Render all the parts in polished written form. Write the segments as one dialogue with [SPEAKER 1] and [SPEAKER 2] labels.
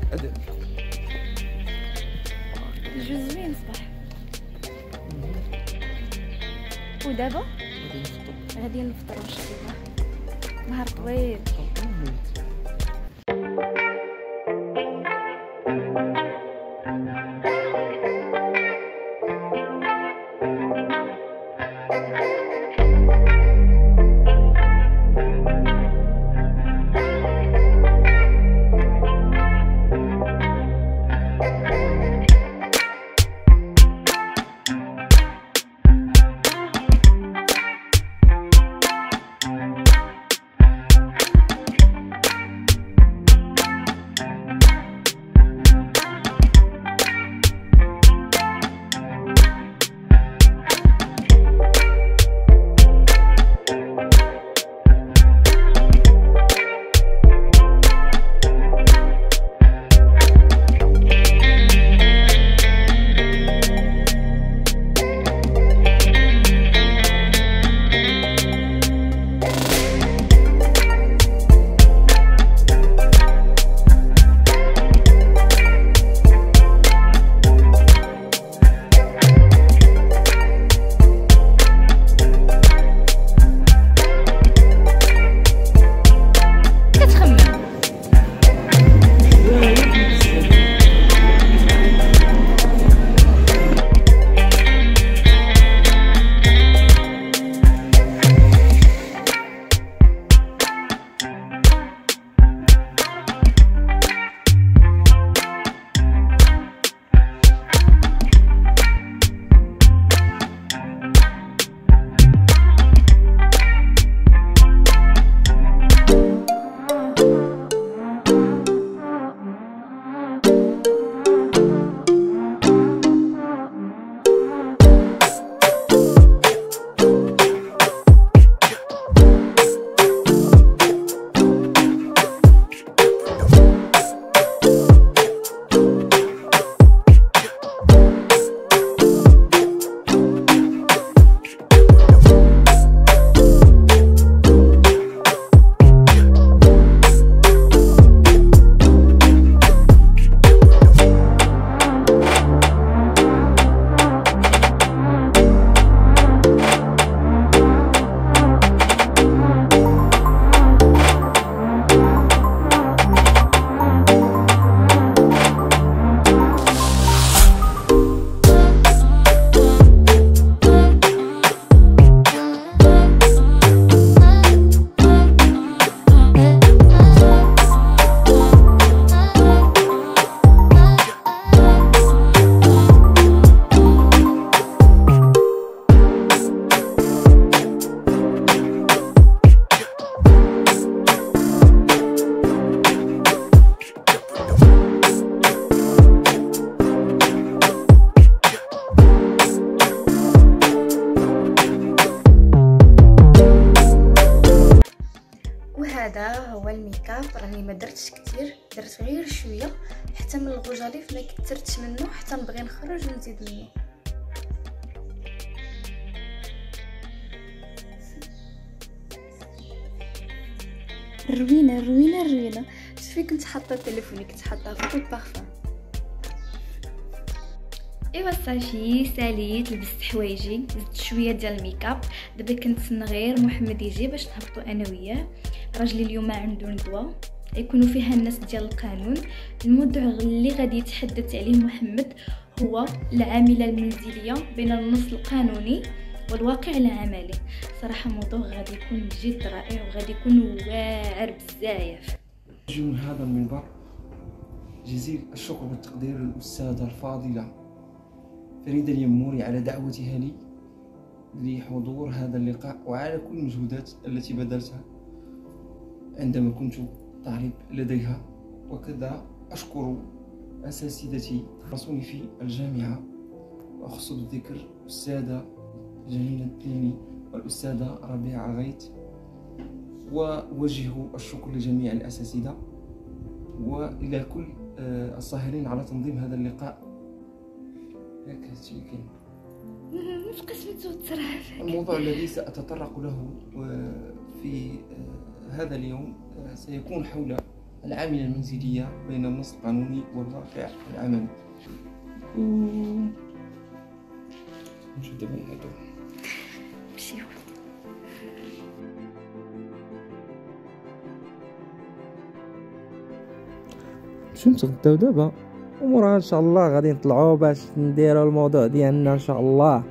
[SPEAKER 1] ادير
[SPEAKER 2] الجوز زوين صباح. ودابا
[SPEAKER 1] غادي نفطر.
[SPEAKER 2] غادي نفطروا ان شاء الله. نهار طويل. هذا هو الميكاب. راني ما درتش كتير، درت غير شويه حتى من الغجاليف ما كثرتش منه حتى نبغي نخرج ونزيد منه. روينه روينه روينه. شوفي كنت حاطه تليفوني، كنت حاطه فوق البارفان. ايوا صافي ساليت، لبست حوايجي، زدت شويه ديال الميكاب. دابا كنتسنى غير محمد يجي باش نهبطوا انا وياه. راجلي اليوم عنده ندوه يكونوا فيها الناس ديال القانون. الموضوع اللي غادي يتحدث عليه محمد هو العامله المنزليه بين النص القانوني والواقع العملي. صراحه موضوع غادي يكون جد رائع وغادي يكون واعر بزاف.
[SPEAKER 1] من هذا المنبر جزيل الشكر والتقدير للأستاذة الفاضلة فريدة اليموري على دعوتها لي لحضور هذا اللقاء، وعلى كل المجهودات التي بذلتها عندما كنت طالب لديها. وكذا أشكر أساتذتي درسوني في الجامعة، وأقصد ذكر الأستاذة جميلة الديني والأستاذة ربيعة غيت، ووجه الشكر لجميع الأساتذة وإلى كل الساهرين على تنظيم هذا اللقاء.
[SPEAKER 2] مابقاش متوترة.
[SPEAKER 1] الموضوع الذي سأتطرق له في هذا اليوم سيكون حول العاملة المنزلية بين النص القانوني والواقع العملي. نمشيو دابا نعيطو.
[SPEAKER 2] مشيو.
[SPEAKER 3] نمشيو نتغداو دابا ومورها ان شاء الله غادي نطلعوا باش نديروا الموضوع ديالنا ان شاء الله.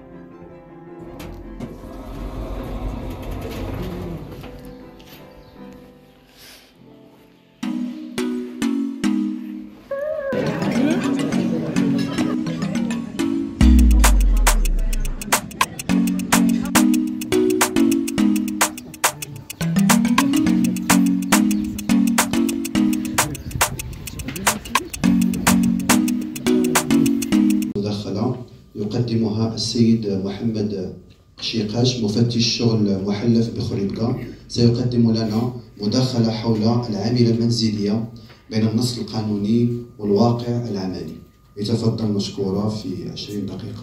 [SPEAKER 4] يقدمها السيد محمد قشيقاش مفتش شغل محلف بخريبكا. سيقدم لنا مداخلة حول العاملة المنزلية بين النص القانوني والواقع العملي. يتفضل مشكورة في 20 دقيقة.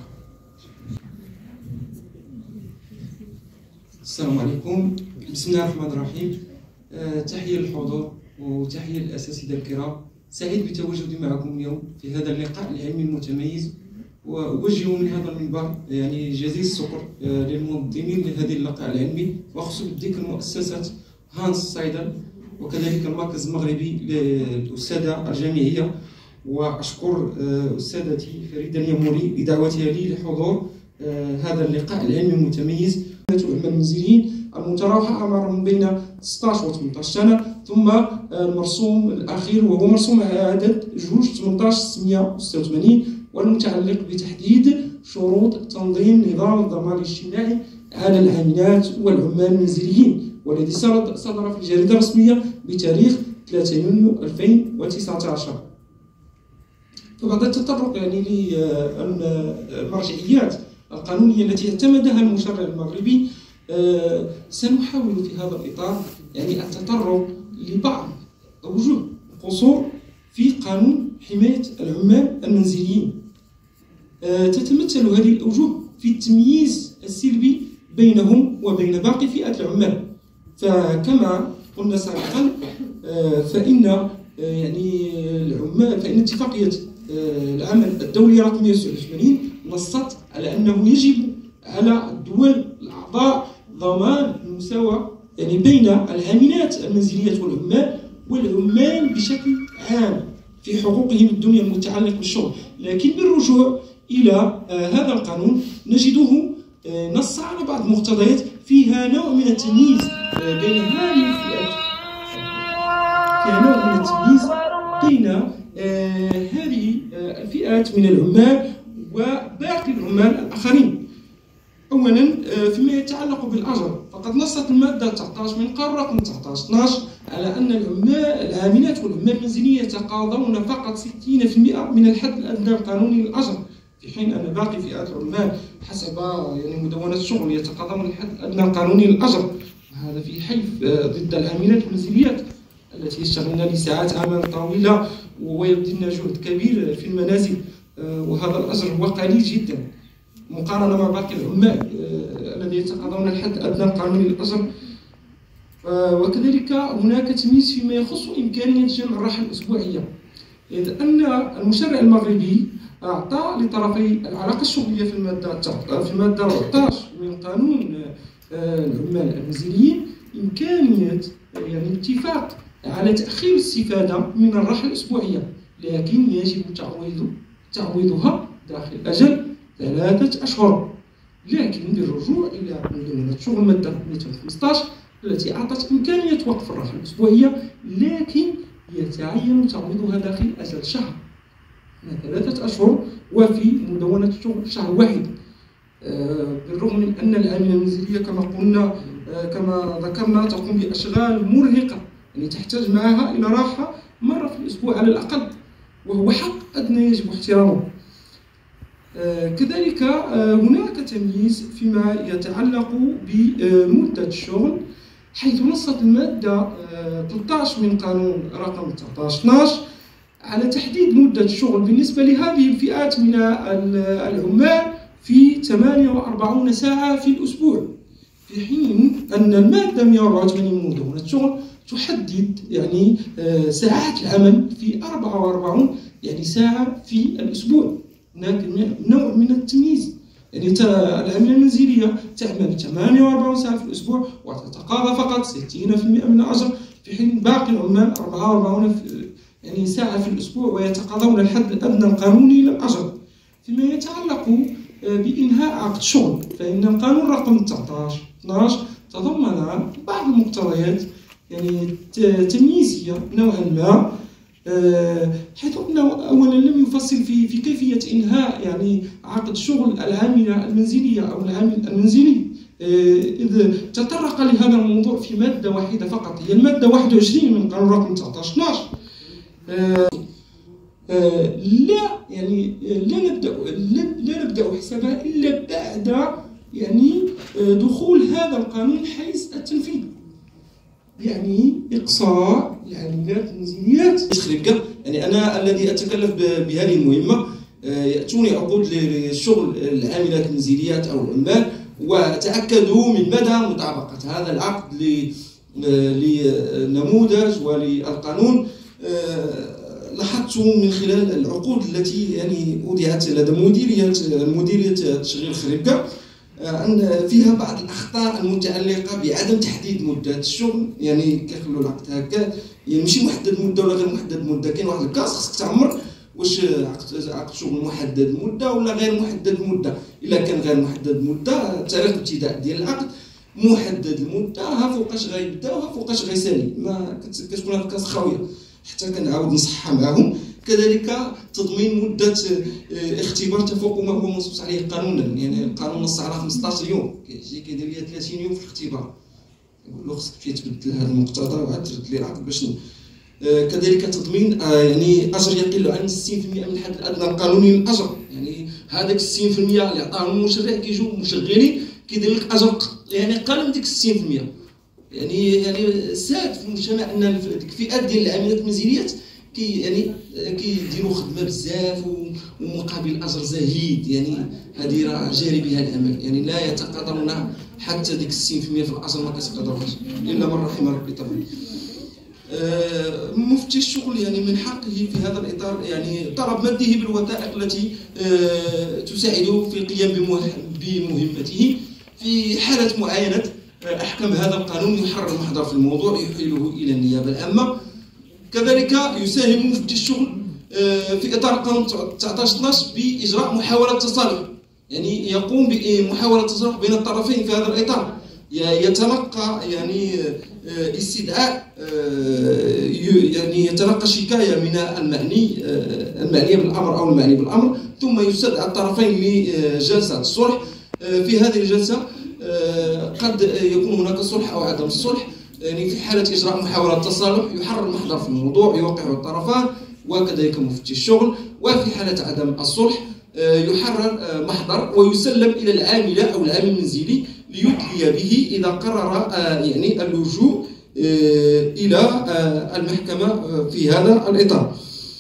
[SPEAKER 1] السلام عليكم، بسم الله الرحمن الرحيم. تحية للحضور وتحية للأساتذة الكرام. سعيد بتواجدي معكم اليوم في هذا اللقاء العلمي المتميز، وأوجه من هذا المنبر يعني جزيل الشكر للمنظمين لهذه اللقاء العلمي، وأخص بالذكر مؤسسة هانس سايدل وكذلك المركز المغربي للأستاذة الجامعية، وأشكر أستاذتي فريدة اليموري لدعوتها لي لحضور هذا اللقاء العلمي المتميز. العمال المنزليين المتراوحة أعمارهم بين 16 و 18 سنة، ثم المرسوم الأخير وهو مرسوم عدد 2/18686 والمتعلق بتحديد شروط تنظيم نظام الضمان الاجتماعي على العاملات والعمال المنزليين، والذي صدر في الجريدة الرسمية بتاريخ 3 يونيو 2019. فبعد التطرق يعني للمرجعيات القانونية التي اعتمدها المشرع المغربي، سنحاول في هذا الإطار يعني التطرق لبعض أوجه القصور في قانون حماية العمال المنزليين. تتمثل هذه الأوجه في التمييز السلبي بينهم وبين باقي فئات العمال. فكما قلنا سابقا فإن يعني العمال فإن اتفاقية العمل الدولية رقم 189 نصت على أنه يجب على الدول الأعضاء ضمان المساواة يعني بين العاملات المنزليات والعمال بشكل عام في حقوقهم الدنيا المتعلقة بالشغل. لكن بالرجوع إلى هذا القانون نجده نص على بعض المقتضيات فيها نوع من التمييز بين هذه الفئات، فيها نوع من التمييز بين هذه الفئات من العمال وباقي العمال الآخرين. أولا فيما يتعلق بالأجر، فقد نصت المادة 19 من قانون رقم 19/12 على أن العاملات والعمال المنزليين يتقاضون فقط 60% من الحد الأدنى القانوني للأجر، في حين أن باقي فئات العمال حسب يعني مدونة الشغل يتقاضون الحد الأدنى القانوني للأجر. هذا في حيف ضد العاملات المنزليات التي يشتغلن لساعات عمل طويلة ويبذلن جهد كبير في المنازل، وهذا الأجر هو قليل جدا مقارنة مع باقي العمال الذين يتقاضون الحد الأدنى القانوني للأجر. وكذلك هناك تمييز فيما يخص إمكانية جمع الراحة الأسبوعية، إذ أن المشرع المغربي أعطى لطرفي العلاقة الشغلية في المادة 14 من قانون العمال المنزليين إمكانية يعني الاتفاق على تأخير الاستفادة من الراحة الأسبوعية، لكن يجب تعويضها داخل أجل 3 أشهر. لكن بالرجوع إلى مدونة شغل المادة 215 التي أعطت إمكانية وقف الراحة الأسبوعية، لكن يتعين تعويضها داخل أجل شهر، 3 أشهر، وفي مدونة الشغل شهر واحد. بالرغم من أن العاملة المنزلية كما قلنا كما ذكرنا تقوم بأشغال مرهقة، يعني تحتاج معها إلى راحة مرة في الأسبوع على الأقل، وهو حق أدنى يجب احترامه. كذلك هناك تمييز فيما يتعلق بمدة الشغل، حيث نصت المادة 13 من قانون رقم 19/12 على تحديد مدة الشغل بالنسبة لهذه الفئات من العمال في 48 ساعة في الأسبوع، في حين أن المادة 184 من مدونة الشغل تحدد يعني ساعات العمل في 44 يعني ساعة في الأسبوع. هناك نوع من التمييز، يعني العاملة المنزلية تعمل 48 ساعة في الأسبوع وتتقاضى فقط 60% من الأجر، في حين باقي العمال 44 يعني ساعة في الأسبوع ويتقاضون الحد الأدنى القانوني للأجر. فيما يتعلق بإنهاء عقد شغل، فإن القانون رقم 19/12 تضمن بعض المقتضيات يعني تمييزية نوعا ما، حيث أنه أولا لم يفصل في كيفية إنهاء يعني عقد شغل العاملة المنزلية أو العامل المنزلي، إذ تطرق لهذا الموضوع في مادة واحدة فقط، هي المادة 21 من قانون رقم 19/12. لا يعني لا نبدأ حسابها إلا بعد يعني دخول هذا القانون حيز التنفيذ، يعني إقصاء العاملات المنزليات. يعني أنا الذي أتكلف بهذه المهمة، يأتوني عقود للشغل العاملات المنزليات أو العمال، وتأكدوا من مدى مطابقة هذا العقد للنموذج وللقانون. لاحظت من خلال العقود التي يعني وضعت لدى مديرية تشغيل خريبكا أن فيها بعض الأخطاء المتعلقة بعدم تحديد مدة الشغل، يعني كيخلوا العقد هكا يعني ماشي محدد مدة ولا غير محدد مدة، كاين واحد الكاس خصك تعمر واش عقد شغل محدد المدة ولا غير محدد المدة. إلا كان غير محدد المدة تاريخ الابتداء ديال العقد محدد المدة، ها فوقاش غيبدا وها فوقاش غيسالي، ما كتكون هاد الكاس خاوية حتى كنعاود نصحها معاهم. كذلك تضمين مدة اختبار تفوق ما هو منصوص عليه قانونا، يعني القانون نص على 15 يوم، كيجي كيدير ليا 30 يوم في الاختبار، يقول له خصك تبدل هذا المقتضى وعاد ترد لي العقد باش كذلك تضمين يعني اجر يقل عن 60% من الحد الادنى القانوني للاجر، يعني هذاك 60% اللي عطاهم المشرع كيجيو مشغلين كيدير لك اجر يعني اقل من ديك 60%. يعني ساد في المجتمع ان الفئات ديال العاملات المنزليات كيديروا خدمه بزاف ومقابل اجر زهيد، يعني هذه راه جاري بها الامل، يعني لا يتقاضون حتى ديك 60% في الاجر ما كيتقاضوهاش الا من رحم ربي طبعا. مفتي الشغل يعني من حقه في هذا الاطار يعني طلب مده بالوثائق التي تساعده في القيام بمهمته في حاله معاينه احكام هذا القانون. يحرر المحضر في الموضوع يحيله الى النيابه العامه. كذلك يساهم مفتي الشغل في اطار قانون 19/12 باجراء محاوله تصالح، يعني يقوم بمحاوله تصالح بين الطرفين في هذا الاطار، يتلقى يعني استدعاء يعني يتلقى شكايه من المعني بالامر او المعني بالامر، ثم يستدعى الطرفين لجلسه الصلح. في هذه الجلسه قد يكون هناك صلح او عدم الصلح، يعني في حاله اجراء محاوله تصالح يحرر المحضر في الموضوع يوقع الطرفان وكذلك مفتي الشغل، وفي حاله عدم الصلح يحرر محضر ويسلم الى العامله او العامل المنزلي ليدلي به اذا قرر يعني اللجوء الى المحكمه في هذا الاطار.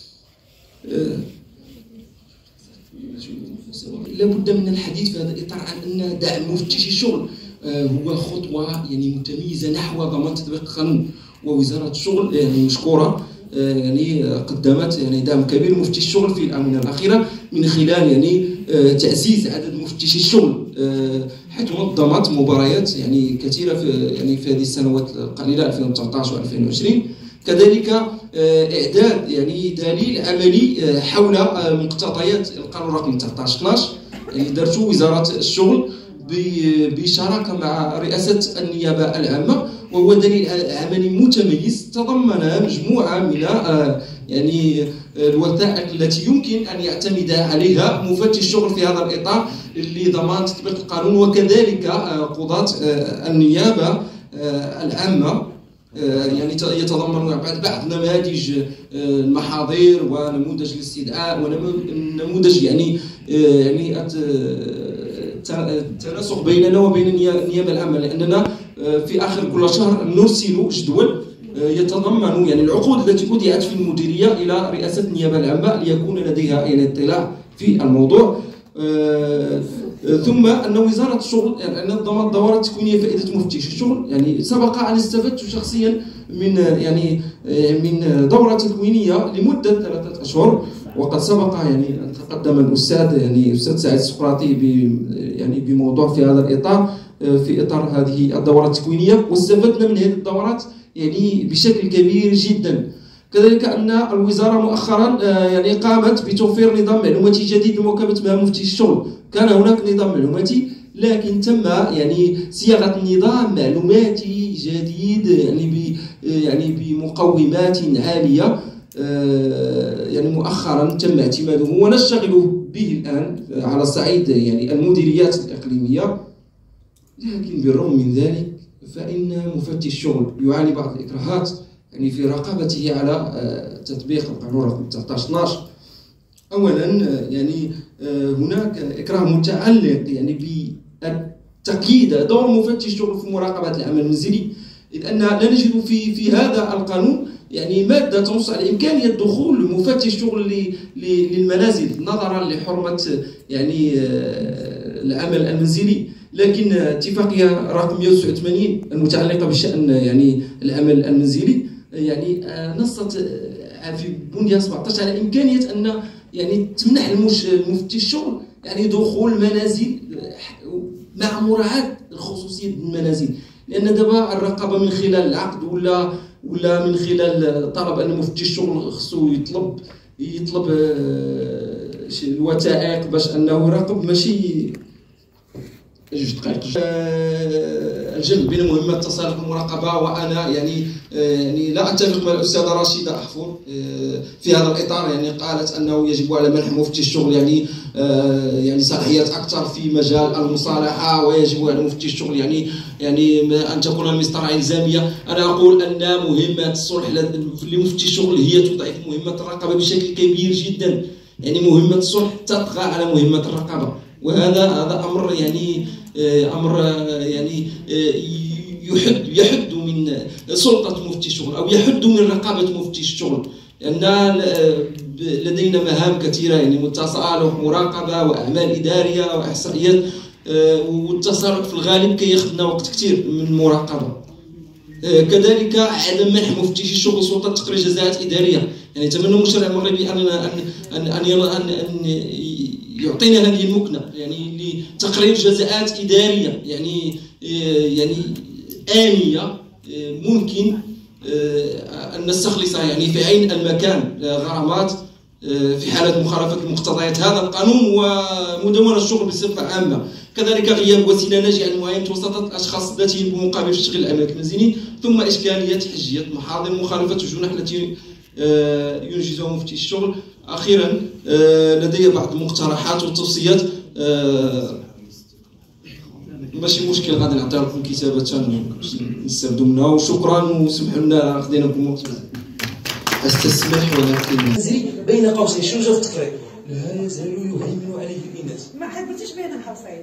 [SPEAKER 1] لابد من الحديث في هذا الاطار عن ان دعم مفتشي الشغل هو خطوه يعني متميزه نحو ضمان تطبيق القانون، ووزاره الشغل يعني مشكوره يعني قدمت يعني دعم كبير لمفتشي الشغل في الآونة الأخيرة من خلال يعني تأسيس عدد مفتشي الشغل، حيث نظمت مباريات يعني كثيرة في هذه السنوات القليلة 2019 و2020. كذلك إعداد يعني دليل عملي حول مقتضيات القانون رقم 19/12 يعني درته وزارة الشغل بشراكة مع رئاسة النيابة العامة، وهو دليل عملي متميز تضمن مجموعة من يعني الوثائق التي يمكن أن يعتمد عليها مفتش الشغل في هذا الإطار لضمان تطبيق القانون، وكذلك قضاة النيابة العامة. يعني يتضمن بعض نماذج المحاضر ونموذج الاستدعاء ونموذج يعني التناسق بيننا وبين النيابه العامه، لاننا في اخر كل شهر نرسل جدول يتضمن يعني العقود التي وضعت في المديريه الى رئاسه النيابه العامه ليكون لديها يعني اطلاع في الموضوع. ثم أن وزارة الشغل يعني نظمت دورات تكوينية فائدة مفتش الشغل. يعني سبق أن استفدت شخصيا من دورة تكوينية لمدة 3 أشهر، وقد سبق يعني أن تقدم الأستاذ أستاذ سعيد السقراطي بموضوع في هذا الإطار في إطار هذه الدورات التكوينية، واستفدنا من هذه الدورات يعني بشكل كبير جدا. كذلك أن الوزارة مؤخرا قامت بتوفير نظام معلوماتي جديد لمواكبة مهام مفتش الشغل. كان هناك نظام معلوماتي لكن تم صياغة نظام معلوماتي جديد بمقومات عالية مؤخرا تم اعتماده ونشتغل به الآن على الصعيد المديريات الإقليمية. لكن بالرغم من ذلك فإن مفتش الشغل يعاني بعض الإكراهات في رقابته على تطبيق القانون رقم 1912. أولا هناك إكراه متعلق بتقييد دور مفتش الشغل في مراقبة العمل المنزلي، إذ أن لا نجد في هذا القانون مادة تنص على إمكانية دخول مفتش الشغل للمنازل نظرا لحرمة العمل المنزلي. لكن اتفاقية رقم 189 المتعلقة بشأن العمل المنزلي نصت في بندها 17 على إمكانية أن تمنح المفتش الشغل دخول منازل مع مراعاة خصوصية المنازل، لأن دابا الرقابة من خلال العقد ولا من خلال طلب أن مفتش الشغل خصو يطلب الوثائق باش أنه يراقب ماشي 2 دقائق. الجمع بين مهمة التصالح والمراقبة، وأنا لا أتفق مع الأستاذة رشيدة أحفظ في هذا الإطار. قالت أنه يجب على منح مفتش الشغل صلاحيات أكثر في مجال المصالحة، ويجب على مفتش الشغل أن تكون المسطرة إلزامية. أنا أقول أن مهمة الصلح لمفتش الشغل هي تضعف مهمة الرقابة بشكل كبير جدا. مهمة الصلح تطغى على مهمة الرقابة، وهذا أمر يحد من سلطة مفتش الشغل أو يحد من رقابة مفتش الشغل، لأن لدينا مهام كثيرة متصالح ومراقبة وأعمال إدارية وإحصائيات، والتصالح في الغالب كياخذنا وقت كثير من المراقبة. كذلك عدم منح مفتش الشغل سلطة تقرير جزاءات إدارية. تمنى المشرع المغربي أن يعطينا هذه المكنة لتقرير جزاءات إدارية آنية ممكن أن نستخلصها في عين المكان غرامات في حالة مخالفة المقتضيات هذا القانون ومدونة الشغل بصفة عامة. كذلك غياب وسيلة ناجعة لمعاينة وساطة الأشخاص ذاتهم بمقابل تشغيل الأملاك المنزلية، ثم إشكالية حجية محاضر مخالفة الجنح التي ينجزها مفتش الشغل. أخيرا لدي بعض المقترحات والتوصيات، ماشي مشكل غادي نعطيها لكم كتابة نستافدوا منها، وشكرا وسمحوا لنا خديناكم وقت.
[SPEAKER 4] استسمح ولكن
[SPEAKER 1] بين قوسين شنو جا في التقرير؟ لا يزال يهيمن عليه الإناث.
[SPEAKER 5] ما حبيتيش بين قوسين.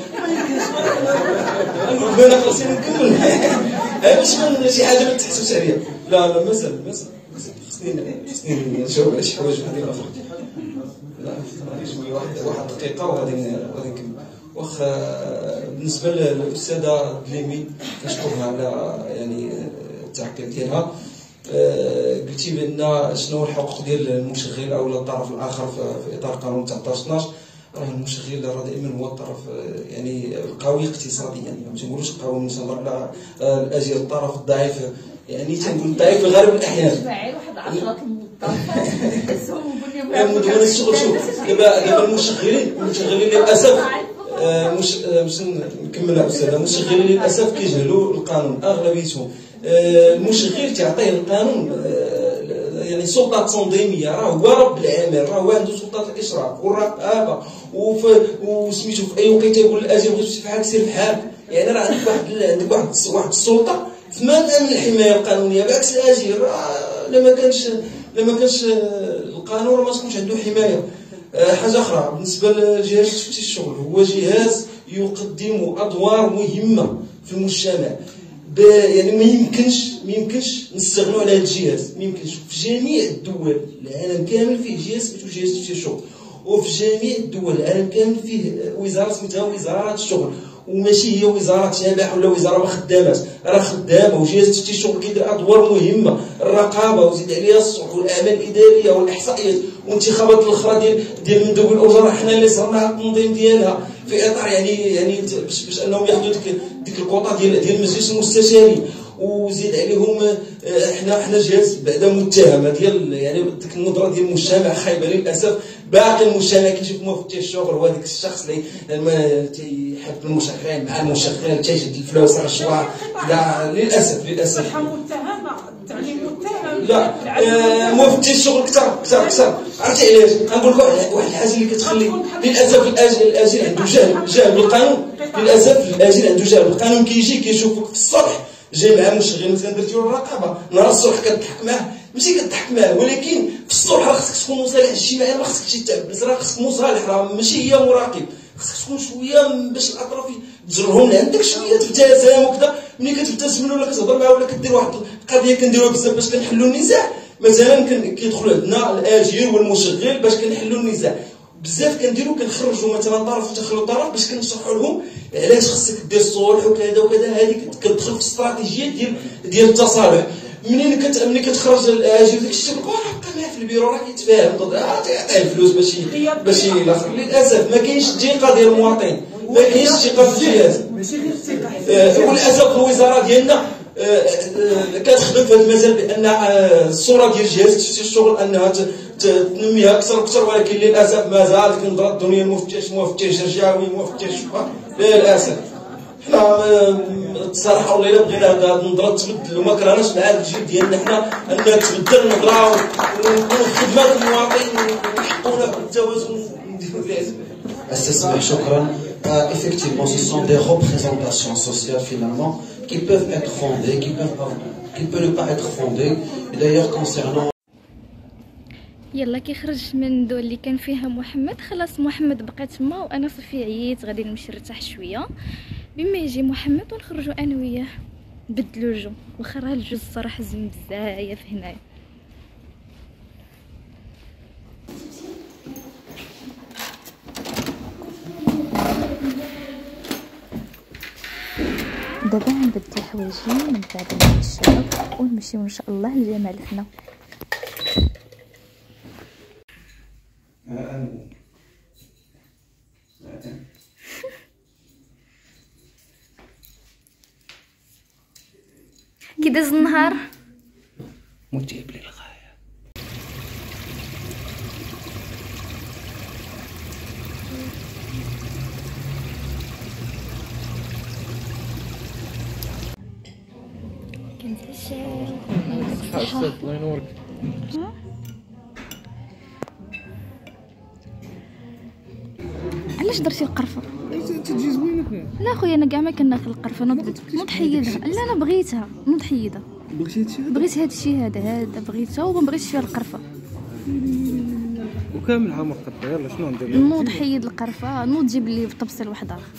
[SPEAKER 1] بين قوسين نكمل. باش شي حاجة ما تحسوش عليها. لا مازال خصني نجاوب على شي حوايج وحدين أخرى. لا شوية واحد دقيقة وغادي نكمل. واخا بالنسبة للأستاذة دليمي كنشكرها على التعقيب ديالها. قلتي بان شنو الحقوق ديال المشغل او الطرف الاخر في اطار قانون 1912. راه المشغل دائما هو الطرف القوي اقتصاديا، ما تنقولوش قوي ان شاء الله، لا الاجير الطرف الضعيف تنقول ضعيف في غالب الاحيان.
[SPEAKER 5] واحد 10
[SPEAKER 1] مدونة الشغل. شوف دابا المشغلين للاسف باش نكملها استاذه، المشغلين للاسف كيجهلوا القانون اغلبيتهم. المشغل تعطيه القانون سلطة تنظيمية، راه هو رب العمل، راه هو عنده سلطة الإشراف والرقابة وسميتو في أي وقيته يقول الأجير بغيتو تمشي بحالك سير بحالك. راه عندك واحد السلطة ثمان من الحماية القانونية، بعكس الأجير لما كانش القانون ما تكونش عنده حماية. حاجة أخرى بالنسبة لجهاز تفتيش الشغل، هو جهاز يقدم أدوار مهمة في المجتمع. ما يمكنش نستغنوا على هذا الجهاز، ما يمكنش. في جميع الدول العالم كامل فيه جهاز سميتو جهاز تفتيش الشغل، وفي جميع الدول العالم كامل فيه وزاره سميتها وزاره الشغل، وماشي هي وزاره شبح ولا وزاره ما خداماش، راه خدامه. وجهاز التفتيش الشغل كيدير ادوار مهمه، الرقابه وزيد عليها الصحف والاعمال الاداريه والاحصائيات والانتخابات الاخرى ديال مندوب الاجراء، حنا اللي صرنا التنظيم ديالها في اطار يعني باش انهم ياخذوا ديك الكوطه ديال مجلس المستشارين. وزيد عليهم حنا جهاز بعدا متهمه ديال يعني ديك النظره ديال المجتمع خايبه للاسف. باقي المجتمع كيشوف مفتش الشغل هو داك الشخص اللي تيحب المشغل مع المشغل تيجد الفلوس رشوه. لا للاسف
[SPEAKER 5] متهمه يعني متهم.
[SPEAKER 1] لا مفتش الشغل كثر. عرفتي علاش؟ غنقول لك واحد الحاجه اللي كتخلي للاسف الاجل عنده جهل بالقانون. للاسف الاجل عنده جهل بالقانون. كيجي كيشوفك في الصبح جاي مع مشغل مثلا درتي له الرقابه، نهار الصبح كتضحك معاه، ماشي كتضحك معاه، ولكن في الصبح راه خصك تكون مصالح اجتماعي، ما خصكش تعبس، راه خصك مصالح، راه ماشي هي مراقب. خصك تكون شويه باش الاطراف تجرهم لعندك شويه تبتسم وكذا. ملي كتبتسم ولا كتهضر معاه ولا كدير واحد القضيه كنديروها بزاف باش كنحلوا النزاع. مثلا كيدخل عندنا الاجير والمشغل باش كنحلوا النزاع، بزاف كنديروا كنخرجوا مثلا طرف تخلوا طرف باش كنشرحوا لهم علاش خصك دير الصلح وكذا وكذا. هذيك كتدخل في الاستراتيجيه ديال التصالح. ملي كتخرج الاجير داك الشيء راه بقى معاه في البيرو راه كيتفاهم تعطيه الفلوس باش الاخر. للاسف ما كاينش الثقه ديال المواطن، ما كاينش الثقه في الجهاز.
[SPEAKER 5] ماشي غير الثقه،
[SPEAKER 1] وللاسف الوزاره ديالنا كتخدم في هذا المجال بان الصوره ديال جهاز تفتيش الشغل انها تنميها اكثر، ولكن للاسف مازال ديك النظره الدنيا مفتش رجاوي مفتش للاسف. حنا الصراحه والله الا بغينا هذه النظره تبدل وما كرهناش مع الجيل ديالنا حنا انها تبدل النظره ونكون خدمه المواطن ونحطونا بالتوازن ونديروا فيها.
[SPEAKER 4] استسمح شكرا. Effectivement, ce sont des représentations sociales finalement qui peuvent être fondées, qui peuvent ne pas être fondées. Et d'ailleurs concernant
[SPEAKER 2] يلا كيخرج من الدول اللي كان فيها محمد. خلاص محمد بقى تما وانا صافي عييت غادي نمشي نرتاح شويه بما يجي محمد ونخرجوا انا وياه نبدلوا الجو. واخا راه الجو الصراحه زين بزاف هنايا. دابا غنبدل حوايجي من بعد نمشي الشباب ونمشيو ان شاء الله لجمالتنا. كي داز النهار
[SPEAKER 3] متعب للغاية.
[SPEAKER 2] كنتعشى
[SPEAKER 3] الله ينورك.
[SPEAKER 2] علاش درتي القرفه؟
[SPEAKER 3] تجي زوينه.
[SPEAKER 2] لا خويا انا كاع ما كناكل القرفه، نوض حيدها. لا انا بغيتها نوض حيدها. بغيت هاد الشيء هذا بغيتها وما بغيتش فيها القرفه.
[SPEAKER 3] وكامل عام القرفه. يلا شنو ندير؟
[SPEAKER 2] نوض حيد القرفه، نوض جيب لي طبسيل واحد اخر.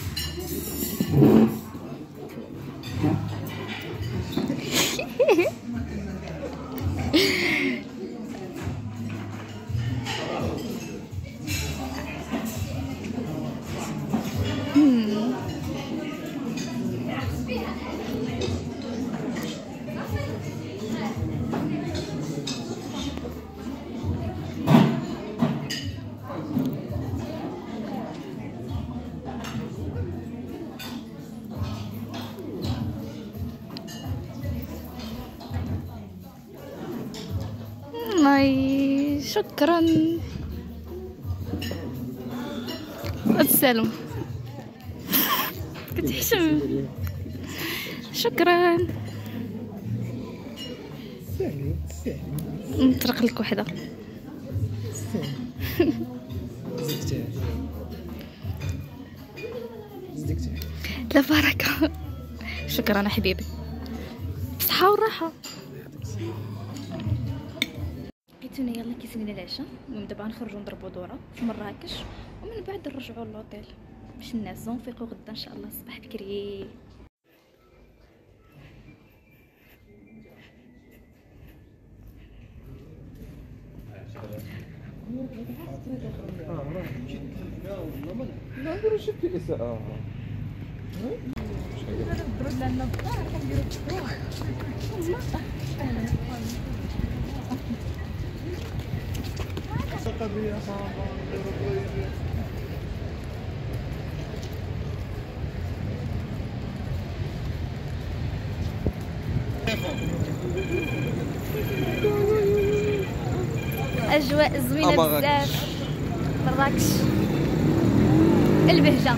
[SPEAKER 2] شكرا. السلام كتحشم. شكرا. نطرق لك وحده. لا بركه. شكرا حبيبي. صحه وراحه. لقيتونا يلا كيسنينا العشاء. المهم دابا غنخرجوا نضربوا دوره في مراكش ومن بعد نرجعوا للوطيل باش نعسوا ونفيقوا غدا ان شاء الله الصباح بكري.
[SPEAKER 3] لا نديرو شي في اساءة.
[SPEAKER 2] اجواء زوينه بزاف. مراكش البهجه.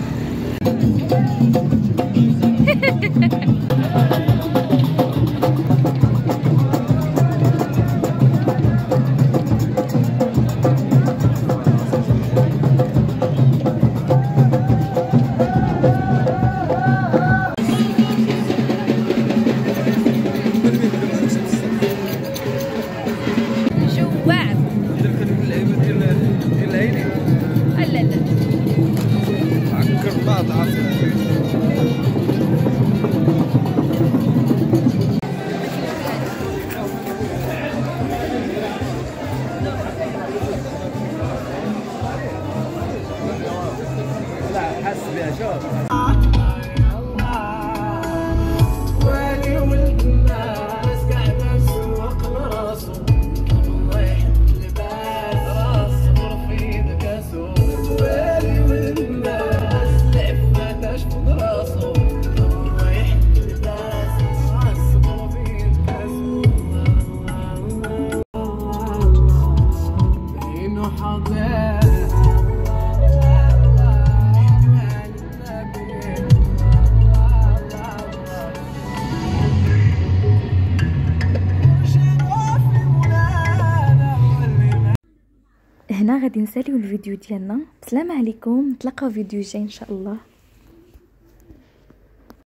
[SPEAKER 2] هنا غادي نساليو الفيديو ديالنا. السلام عليكم، نتلاقاو فيديو جاي ان شاء الله.